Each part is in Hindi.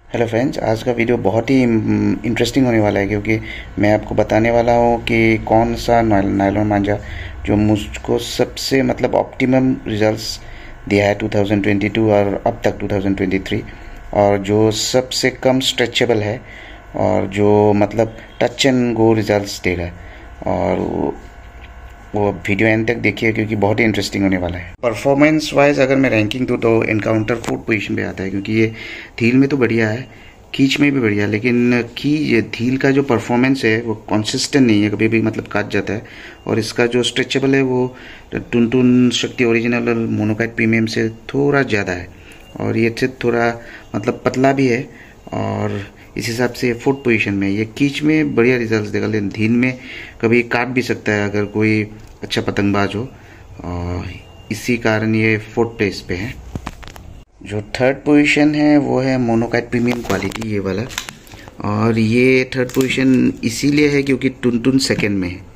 हेलो फ्रेंड्स, आज का वीडियो बहुत ही इंटरेस्टिंग होने वाला है क्योंकि मैं आपको बताने वाला हूँ कि कौन सा नायलॉन मांझा जो मुझको सबसे ऑप्टिमम रिजल्ट्स दिया है 2022 और अब तक 2023, और जो सबसे कम स्ट्रेचेबल है और जो टच एंड गो रिजल्ट्स देगा। और वो वीडियो एंड तक देखिए क्योंकि बहुत ही इंटरेस्टिंग होने वाला है। परफॉर्मेंस वाइज अगर मैं रैंकिंग दूँ तो एनकाउंटर 4th पोजीशन पे आता है, क्योंकि ये धील में तो बढ़िया है, खींच में भी बढ़िया, लेकिन ये धील का जो परफॉर्मेंस है वो कंसिस्टेंट नहीं है, कभी भी काट जाता है। और इसका जो स्ट्रेचेबल है वो टुनटुन शक्ति ओरिजिनल और मोनोकाइट प्रीमियम से थोड़ा ज़्यादा है, और ये थोड़ा पतला भी है, और इस हिसाब से 4th पोजीशन में। ये कीच में बढ़िया रिजल्ट्स देगा, लेकिन धीन में कभी काट भी सकता है अगर कोई अच्छा पतंगबाज हो, और इसी कारण ये 4th प्लेस पे है। जो 3rd पोजीशन है वो है मोनोकाइट प्रीमियम क्वालिटी, ये वाला। और ये 3rd पोजीशन इसीलिए है क्योंकि टुनटुन 2nd में है,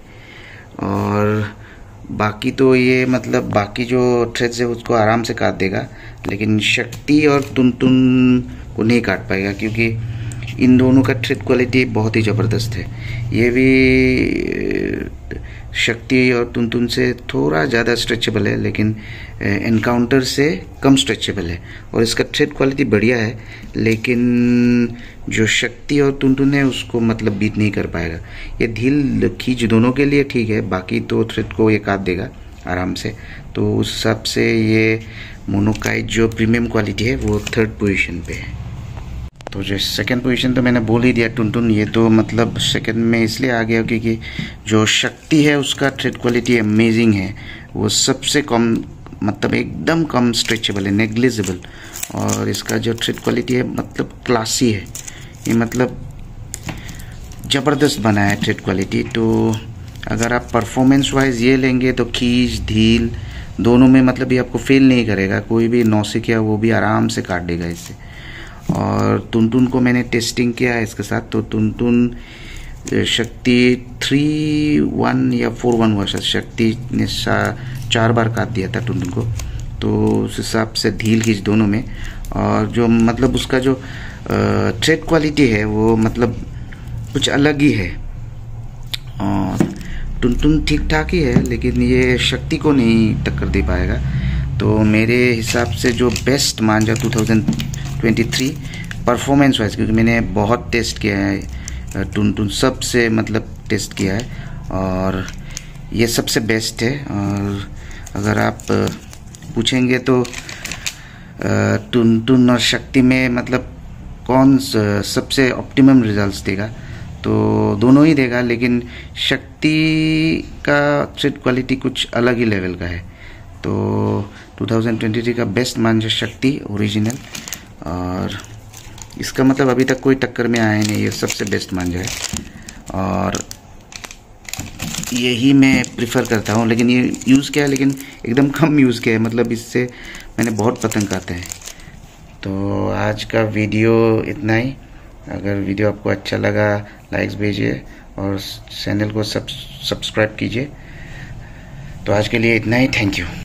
और बाकी तो ये बाकी जो थ्रेड्स है उसको आराम से काट देगा, लेकिन शक्ति और टुनटुन को नहीं काट पाएगा क्योंकि इन दोनों का थ्रेड क्वालिटी बहुत ही ज़बरदस्त है। ये भी शक्ति और टुनटुन से थोड़ा ज़्यादा स्ट्रेचेबल है, लेकिन एनकाउंटर से कम स्ट्रेचेबल है, और इसका थ्रेड क्वालिटी बढ़िया है, लेकिन जो शक्ति और टुनटुन है उसको बीट नहीं कर पाएगा। ये ढील खींच दोनों के लिए ठीक है, बाकी तो थ्रेड को ये काट देगा आराम से। तो उस हिसाब से ये मोनोकाइट जो प्रीमियम क्वालिटी है वो 3rd पोजीशन पे है। तो जो 2nd पोजीशन तो मैंने बोल ही दिया, टुनटुन। ये तो 2nd में इसलिए आ गया क्योंकि जो शक्ति है उसका थ्रेड क्वालिटी अमेजिंग है, वो सबसे कम एकदम कम स्ट्रेचेबल है, नेग्लिजिबल, और इसका जो थ्रेड क्वालिटी है क्लासी है, ये ज़बरदस्त बना है थ्रेड क्वालिटी। तो अगर आप परफॉर्मेंस वाइज ये लेंगे तो खींच धील दोनों में ये आपको फेल नहीं करेगा, कोई भी नौसिक या वो भी आराम से काट देगा इससे। और टुनटुन को मैंने टेस्टिंग किया है इसके साथ, तो टुनटुन शक्ति 3-1 या 4-1 हुआ, शक्ति ने 4 बार काट दिया था टुनटुन को, तो उस हिसाब से धील खींच दोनों में। और जो उसका जो थ्रेड क्वालिटी है वो कुछ अलग ही है, और टुनटुन ठीक ठाक ही है, लेकिन ये शक्ति को नहीं टक्कर दे पाएगा। तो मेरे हिसाब से जो बेस्ट मांझा 2023 परफॉर्मेंस वाइज, क्योंकि मैंने बहुत टेस्ट किया है टुनटुन, सबसे टेस्ट किया है, और ये सबसे बेस्ट है। और अगर आप पूछेंगे तो टुनटुन और शक्ति में कौन सबसे ऑप्टिमम रिजल्ट्स देगा, तो दोनों ही देगा, लेकिन शक्ति का थ्रेड क्वालिटी कुछ अलग ही लेवल का है। तो 2023 का बेस्ट मांझा शक्ति ओरिजिनल, और इसका अभी तक कोई टक्कर में आया नहीं, ये सबसे बेस्ट मांझा है, और यही मैं प्रिफर करता हूँ। लेकिन ये यूज़ किया है, लेकिन एकदम कम यूज़ किया है, इससे मैंने बहुत पतंग काटे हैं। तो आज का वीडियो इतना ही। अगर वीडियो आपको अच्छा लगा लाइक्स भेजिए और चैनल को सब्सक्राइब कीजिए। तो आज के लिए इतना ही, थैंक यू।